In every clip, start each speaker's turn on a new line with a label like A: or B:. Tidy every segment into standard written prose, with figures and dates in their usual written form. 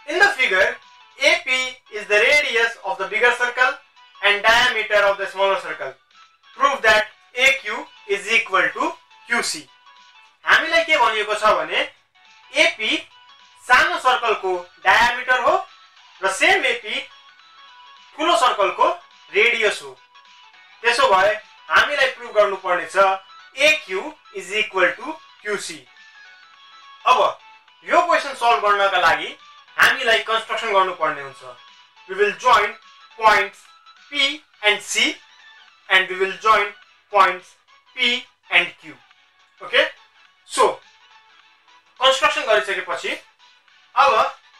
A: In the figure, AP is the radius of the bigger circle and diameter of the smaller circle. Prove that AQ is equal to QC. हामीलाई के भनिएको छ भने AP सानो सर्कलको diameter हो र same AP ठुलो सर्कलको radius हो। त्यसो भए हामीलाई प्रुभ गर्नुपर्ने छ AQ is equal to QC. अब यो क्वेशन सल्भ गर्नका लागि हामीलाई कन्स्ट्रक्सन गर्नुपर्ने हुन्छ। We will join points P and C and we will join points P and Q. Okay? So construction गरिसकेपछि अब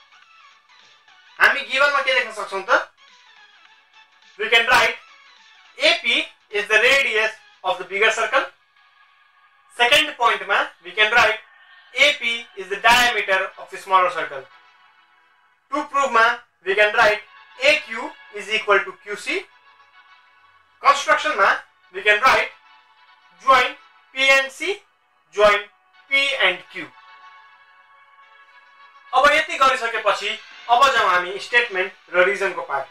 A: हामी गिभनमा के लेख्न सक्छौं त? We can write AP is the radius of the bigger circle. Second point ma we can write AP is the diameter of the smaller circle. To prove ma we can write AQ is equal to QC. Construction ma we can write join P and C, join P and Q. अब यति गरिसकेपछि अब जाउँ हामी statement र रिजनको पार्टमा।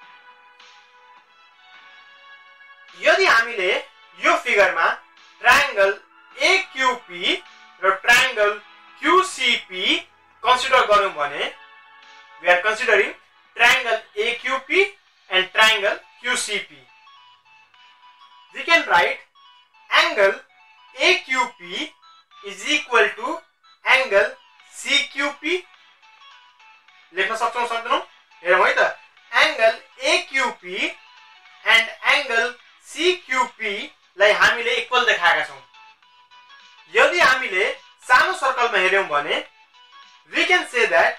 A: यदि हामीले यो फिगरमा ट्रायंगल AQP र ट्रायंगल QCP कन्सिडर गर्यौं भने we are considering triangle AQP and triangle QCP. We can write angle AQP is equal to angle CQP. लेख्न सक्छौं सक्दैनौं? हेरौं है त। angle AQP and angle CQP लाई हामीले इक्वल देखाएका छौं। यदि हामीले सानो सर्कलमा हेर्यौं भने we can say that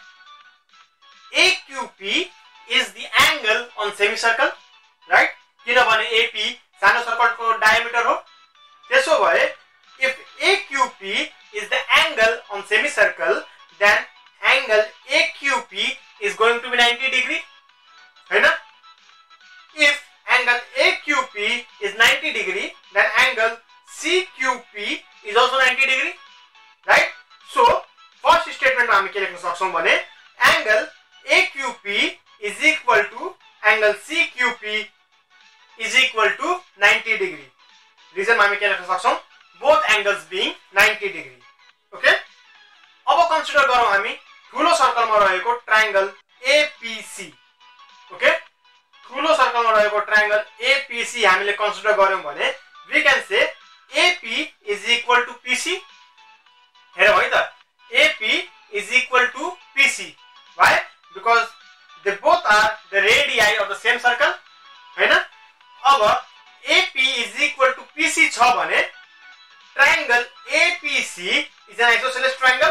A: AQP is the angle on semicircle, right? किनभने AP सानो सर्कलको डायमिटर हो। त्यसो भए if AQP is the angle on semicircle, then angle AQP is going to be 90 degree, हैन? If angle AQP is 90 degree, then angle CQP is also 90 degree, right? So first statement मा हामी के लेख्न सक्छौं भने angle AQP is equal to angle CQP is equal to 90 degree. Reason मा हामी के लेख्न सक्छौं? Both angles being 90 degree. Okay? अब कन्सिडर गरौँ हामी ठुलो सर्कलमा रहेको ट्रायंगल APC. Okay? ठुलो सर्कलमा रहेको ट्रायंगल APC हामीले कन्सिडर गर्यौं भने we can say AP is equal to PC. हेरौँ है त। AP is equal to PC. Why? Because they both are the radii of the same circle, हैन? अब AP is equal to PC छ भने triangle APC is an isosceles triangle.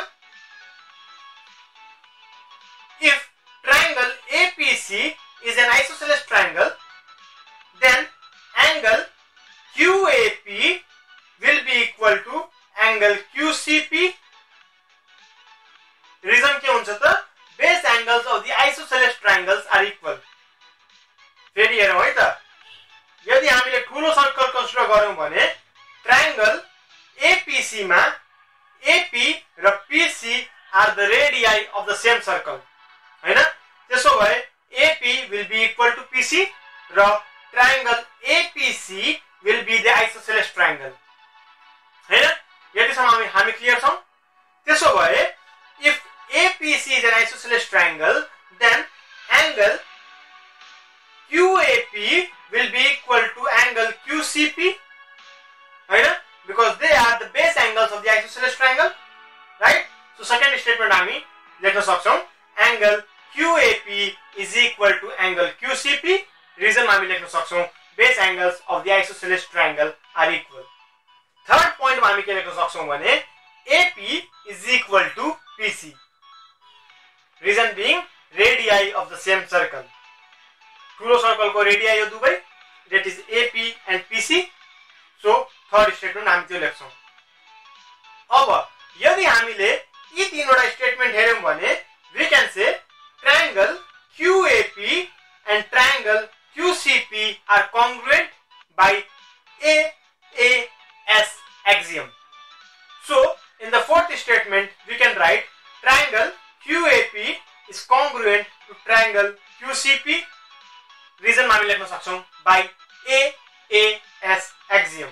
A: If triangle APC is an isosceles triangle, then angle QAP will be equal to angle QCP. Reason के हुन्छ त? Base angles of the isosceles triangles are equal. फेरि हेरौँ है त। यदि हामीले ठुलो सर्कल कन्सिडर गर्यौं भने ट्रायंगल APC मा AP र PC are the radii of the same circle, हैन? त्यसो भए AP will be equal to PC र triangle APC will be the isosceles triangle, हैन? यतिसम्म हामी क्लियर छौं? त्यसो भए if APC is an isosceles triangle, then angle QAP will be equal to angle QCP, right? Because they are the base angles of the isosceles triangle, right? So second statement हामी लेख्न सक्छौं angle QAP is equal to angle QCP. Reason हामी लेख्न सक्छौं base angles of the isosceles triangle are equal. Third point मा हामी के लेख्न सक्छौं भने AP is equal to PC. Reason being radii of the same circle. ठुलो सर्कलको रेडियाई हो दुबै, that is AP and PC. So third statement हामी त्यो लेख्छौं। अब यदि हामीले यी तीनवटा स्टेटमेन्ट हेर्यौं भने we can say triangle QAP and triangle QCP are congruent by AAS axiom. So in the fourth statement we can write triangle QAP is congruent to triangle QCP. Reason हामी लेख्न सक्छौं by AAS axiom.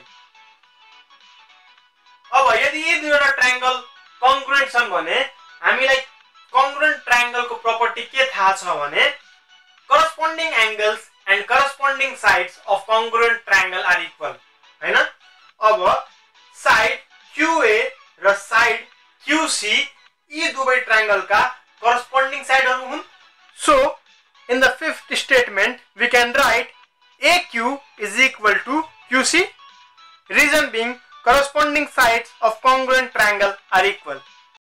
A: अब यदि यी दुईवटा triangle congruent छन् भने हामीलाई congruent triangle को property के थाहा छ भने corresponding angles and corresponding sides of congruent triangle are equal. हैन? अब side QA र side QC यी दुवै ट्रायंगल का corresponding side हरु हुन्. So in the fifth statement we can write AQ is equal to QC. Reason being corresponding sides of congruent triangle are equal.